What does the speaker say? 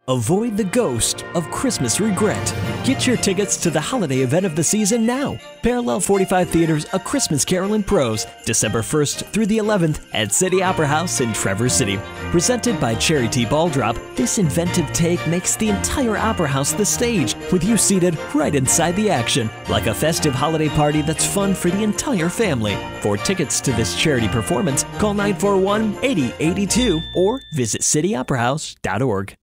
Avoid the ghost of Christmas regret. Get your tickets to the holiday event of the season now. Parallel 45 Theater's A Christmas Carol in Prose, December 1st through the 11th at City Opera House in Traverse City. Presented by CherryT Ball Drop, this inventive take makes the entire Opera House the stage, with you seated right inside the action, like a festive holiday party that's fun for the entire family. For tickets to this charity performance, call 941-8082 or visit cityoperahouse.org.